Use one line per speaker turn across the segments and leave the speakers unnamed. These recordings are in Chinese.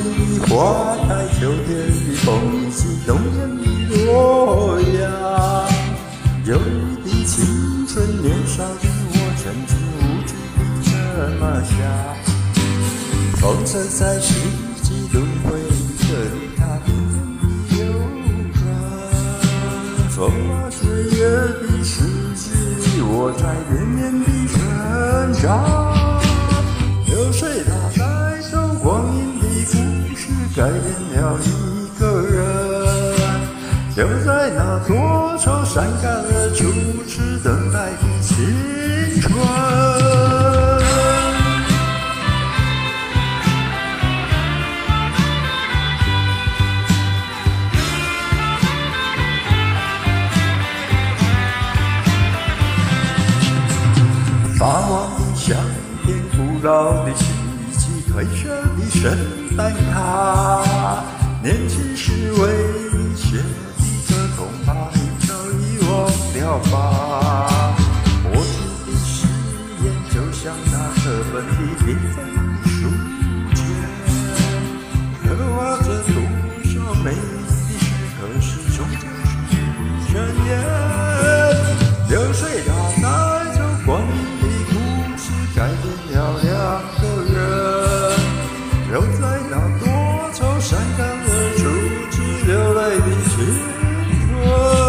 的花开，秋天的风起，冬天的洛阳。有你的青春，年少的我，纯真无知的这么想。风车在四季轮回，这里它变的流转。风花雪月的世界，我在绵绵的成长。流水它带走光阴的故事，改变了一个人。就在那多愁善感而初次等待的青春。发黄的相片，古老的希冀，褪色的圣诞卡，年轻时为你写的歌，恐怕你早已忘了吧。过去的誓言，就像那课本里缤纷的书签，刻画着多少美丽的时刻，始终就是宣言。流水它带走光阴的故事，改变了两个人。留在那多愁善感而初次流泪的青春。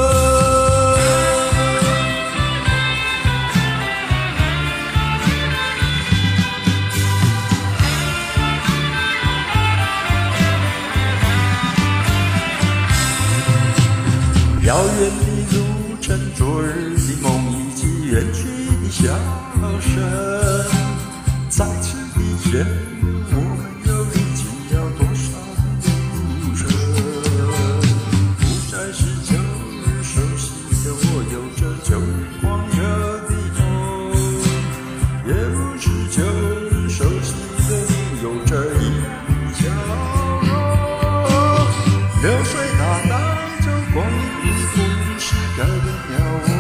遥远的路程，昨日的梦，以及远去的笑声，再次的见面，我们又历经了多少的路程？不再是旧日熟悉的我，有着旧日狂热的梦，也不是旧日熟悉的你，有着一样的笑容。流水它带走光阴的故事，改变了我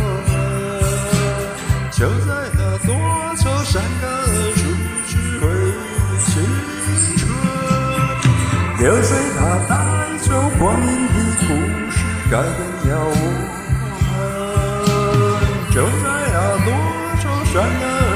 们。就在那多愁善感而初次回忆青春。流水它带走光阴的故事，改变了我们。就在那多愁善感